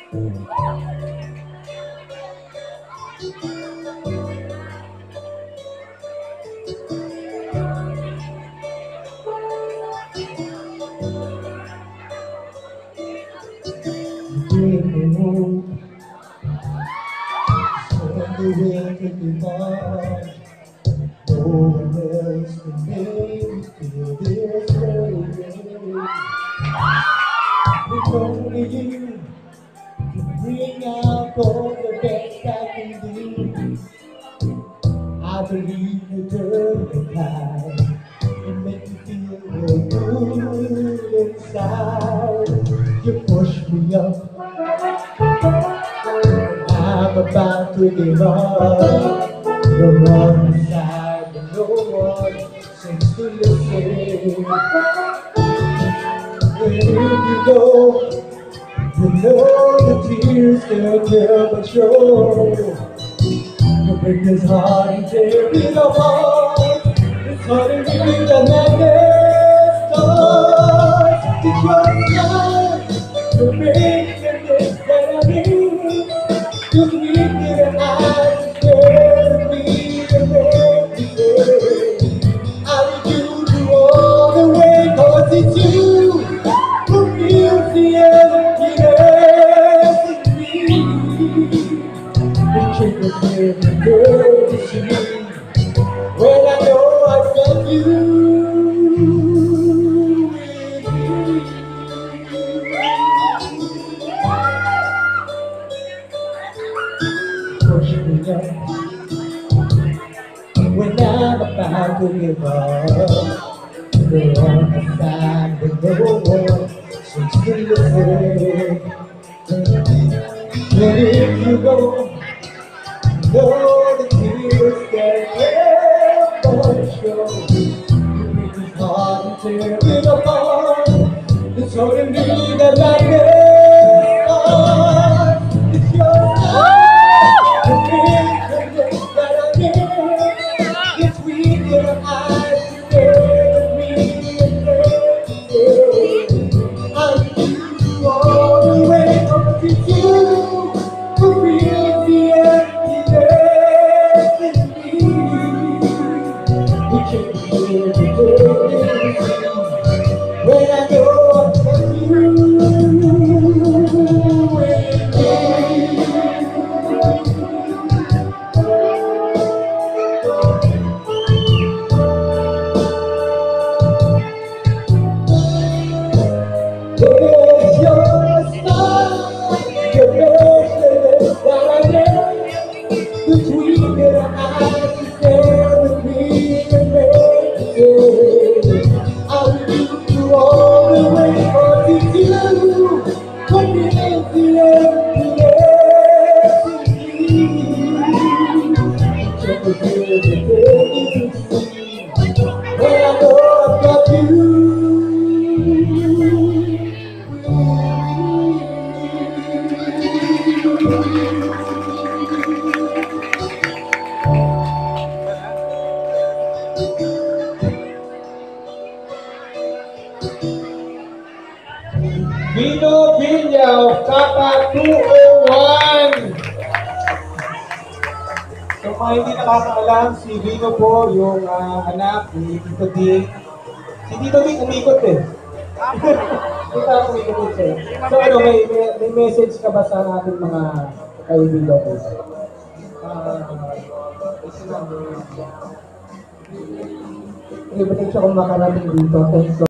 The wind could be mine. No one else can make me feel this way. If only you can bring out all the best I can do. I believe you turn the tide and make me feel real good inside. You push me up, I'm about to give up. You're on the side, but no one seems to listen. Where if you go, you know the tears can't tell but show. You break this heart and tear it apart. It's hard to believe that madness starts. It's your time to make the things that I need. You need your eyes to stare me and make me say, I need you to all the way, 'cause it's you who feels the emptiness in me. Picture the different girl to see when I know I've got you. Push me up when I'm about to give up. You're on the side with no one seems to listen. But if you go, know the tears that never show. You make this heart and tear it apart. It's holding me that I never start. It's your time to make the things that I need. It's weak in our eyes to stare at me and make me say, I need you all the way up to you. Who feels the emptiness in me? We can't feel the dirty when I know I've got you with me. There's your smile, your passion that I get. Between your eyes, you stare with me and make me say, I'll leave you all the way, 'cause it's you who feels the emptiness in me. Check the day you see when I know I've got you. Vino Villa, Kaka 201. So mga hindi nakakaalam, si Vino po yung anak ni Tito Ding. Si Tito Ding umikot eh. Kita umikot siya. So ano, may message ka ba sa ating mga kaibigan po? Hindi ba siya kung makarating dito? Thanks